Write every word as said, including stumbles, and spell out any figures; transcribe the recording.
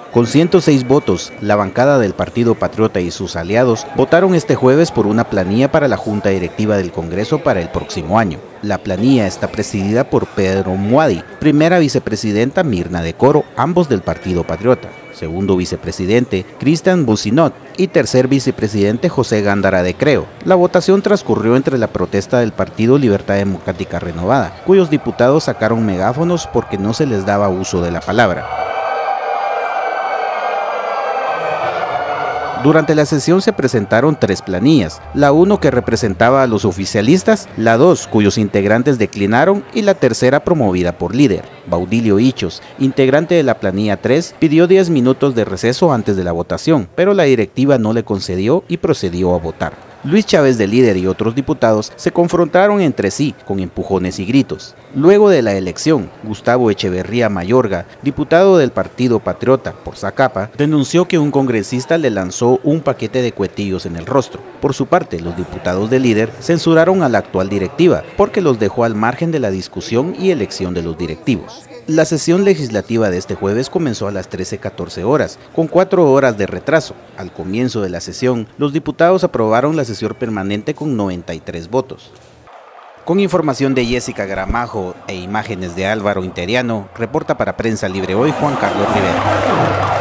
Con ciento seis votos, la bancada del Partido Patriota y sus aliados votaron este jueves por una planilla para la Junta Directiva del Congreso para el próximo año. La planilla está presidida por Pedro Muadi, primera vicepresidenta Mirna de Coro, ambos del Partido Patriota, segundo vicepresidente Cristian Bucinot y tercer vicepresidente José Gándara de Creo. La votación transcurrió entre la protesta del Partido Libertad Democrática Renovada, cuyos diputados sacaron megáfonos porque no se les daba uso de la palabra. Durante la sesión se presentaron tres planillas, la uno que representaba a los oficialistas, la dos cuyos integrantes declinaron y la tercera promovida por líder. Baudilio Hichos, integrante de la planilla tres, pidió diez minutos de receso antes de la votación, pero la directiva no le concedió y procedió a votar. Luis Chávez de líder y otros diputados se confrontaron entre sí con empujones y gritos. Luego de la elección, Gustavo Echeverría Mayorga, diputado del Partido Patriota por Zacapa, denunció que un congresista le lanzó un paquete de cuetillos en el rostro. Por su parte, los diputados de líder censuraron a la actual directiva porque los dejó al margen de la discusión y elección de los directivos. La sesión legislativa de este jueves comenzó a las trece catorce horas, con cuatro horas de retraso. Al comienzo de la sesión, los diputados aprobaron la sesión permanente con noventa y tres votos. Con información de Jessica Gramajo e imágenes de Álvaro Interiano, reporta para Prensa Libre Hoy Juan Carlos Rivera.